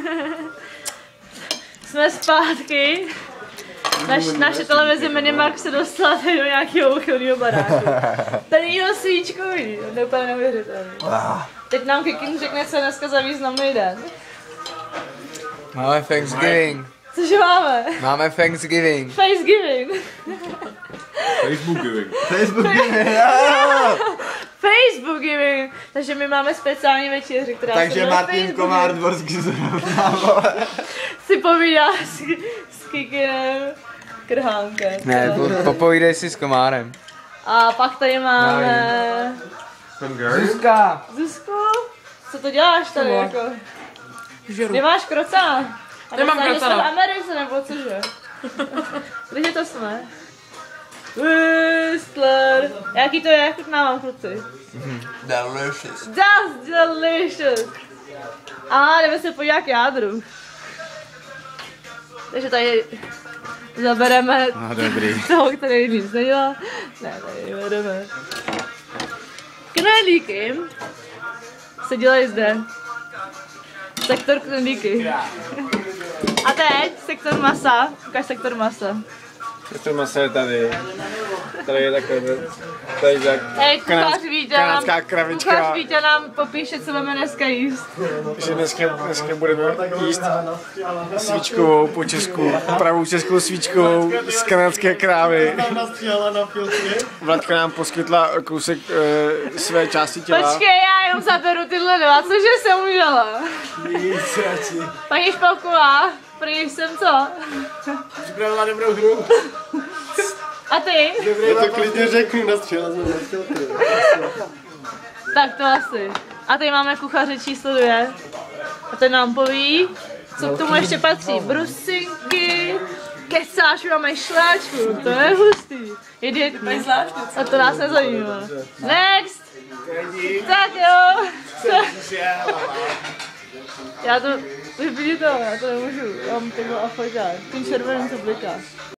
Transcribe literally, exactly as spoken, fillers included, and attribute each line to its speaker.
Speaker 1: Jsme zpátky. Naš, naše televize Minimax se dostala tady do nějakého uchylného baráku. Tady jílo svíčkový, to je úplně neuvěřitelné. Teď nám Kikin řekne, co je dneska za významný den.
Speaker 2: Máme Thanksgiving.
Speaker 1: Cože máme?
Speaker 2: Máme Thanksgiving.
Speaker 1: Thanksgiving.
Speaker 3: Facebookgiving.
Speaker 4: Facebookgiving.
Speaker 1: Facebookgiving. Takže my máme speciální večeři, která
Speaker 4: Takže
Speaker 1: se
Speaker 4: Martin Komár Dvorský zrovna, vole.
Speaker 1: si povídá s, s Kikinem Krhánkem.
Speaker 2: Ne, po, popovídej si s Komárem.
Speaker 1: A pak tady máme...
Speaker 2: Zuzka.
Speaker 1: Zuzku? Co to děláš tady jako?
Speaker 5: Žeru.
Speaker 1: Nemáš krocán? A
Speaker 5: Nemám
Speaker 1: neznám, že jste v
Speaker 5: krocana.
Speaker 1: Americe nebo cože? Kde to jsme? Whistler. Jaký to je? Chutná vám, kluci.
Speaker 4: Delicious.
Speaker 1: That's delicious. A jdeme se podívat k jádru. Takže tady zabereme
Speaker 2: No, dobrý.
Speaker 1: toho, který nic nedělá. Ne, tady bereme. Knedlíky se dělají zde. Sektor knedlíky. A teď sektor masa. Ukaž sektor masa.
Speaker 4: Sektor masa je tady. Tady je takové, tady je tak
Speaker 1: Hej, kuchař Vítě nám,
Speaker 4: kanadská kravička.
Speaker 1: kuchař Vítě nám popíše, co budeme dneska jíst.
Speaker 4: že dneska, dneska budeme jíst svíčkovou po česku, pravou českou svíčkovou z kanadské krávy. Vladka nám poskytla kousek e, své části těla.
Speaker 1: Počkej, já jenom zaberu tyhle dva, cože jsem udělala? Paní Špalková, prý jsem co?
Speaker 4: Připravila dobrou hru.
Speaker 1: A ty?
Speaker 4: Já to klidně řeknu, nastřela jsem na filtru.
Speaker 1: Tak to asi. A tady máme kuchaře číslo dvě. A ten nám poví, co k tomu ještě patří. Brusinky, kecáš, máme šláčku, to je hustý. Je dietní. A to nás nezajímá. Next! Tak jo! Já to, vypíš to, já to nemůžu, já mám toho afoťák, tím červeným to bliká.